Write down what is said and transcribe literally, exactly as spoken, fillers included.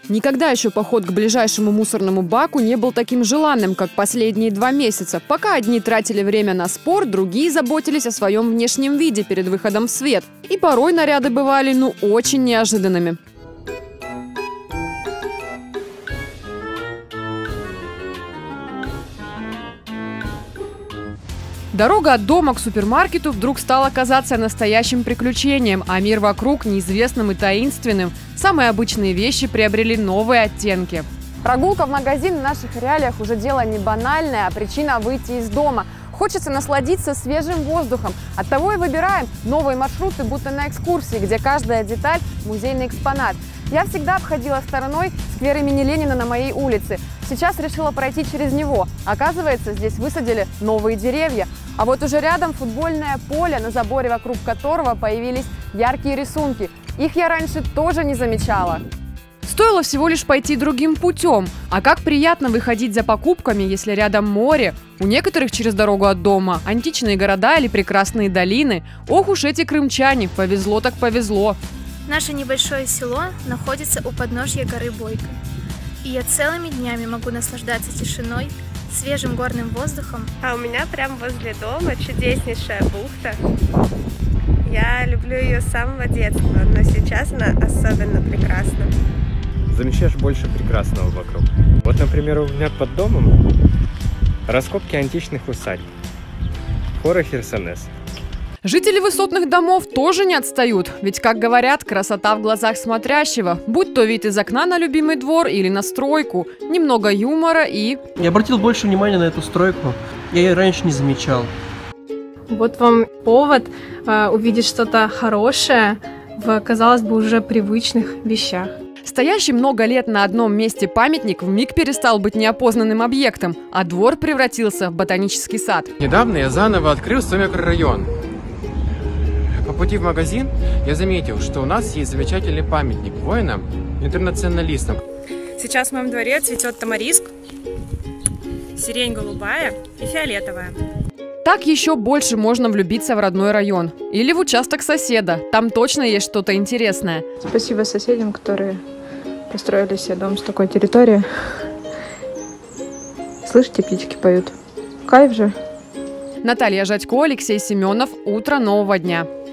Никогда еще поход к ближайшему мусорному баку не был таким желанным, как последние два месяца. Пока одни тратили время на спорт, другие заботились о своем внешнем виде перед выходом в свет. И порой наряды бывали, ну, очень неожиданными. Дорога от дома к супермаркету вдруг стала казаться настоящим приключением, а мир вокруг неизвестным и таинственным. Самые обычные вещи приобрели новые оттенки. Прогулка в магазин в наших реалиях уже дело не банальное, а причина выйти из дома. Хочется насладиться свежим воздухом. Оттого и выбираем новые маршруты, будто на экскурсии, где каждая деталь – музейный экспонат. Я всегда обходила стороной сквер имени Ленина на моей улице. Сейчас решила пройти через него. Оказывается, здесь высадили новые деревья. А вот уже рядом футбольное поле, на заборе вокруг которого появились яркие рисунки. Их я раньше тоже не замечала. Стоило всего лишь пойти другим путем. А как приятно выходить за покупками, если рядом море. У некоторых через дорогу от дома античные города или прекрасные долины. Ох уж эти крымчане, повезло так повезло. Наше небольшое село находится у подножья горы Бойко. И я целыми днями могу наслаждаться тишиной, свежим горным воздухом. А у меня прямо возле дома чудеснейшая бухта. Я люблю ее с самого детства, но сейчас она особенно прекрасна. Замечаешь больше прекрасного вокруг. Вот, например, у меня под домом раскопки античных усадьб. Фора Херсонес. Жители высотных домов тоже не отстают. Ведь, как говорят, красота в глазах смотрящего. Будь то вид из окна на любимый двор или на стройку. Немного юмора и... Я обратил больше внимания на эту стройку. Я ее раньше не замечал. Вот вам повод э, увидеть что-то хорошее в, казалось бы, уже привычных вещах. Стоящий много лет на одном месте памятник вмиг перестал быть неопознанным объектом, а двор превратился в ботанический сад. Недавно я заново открыл свой микрорайон. По пути в магазин я заметил, что у нас есть замечательный памятник воинам, интернационалистам. Сейчас в моем дворе цветет тамариск, сирень голубая и фиолетовая. Так еще больше можно влюбиться в родной район. Или в участок соседа. Там точно есть что-то интересное. Спасибо соседям, которые построили себе дом с такой территорией. Слышите, птички поют. Кайф же. Наталья Жадько, Алексей Семенов. Утро нового дня.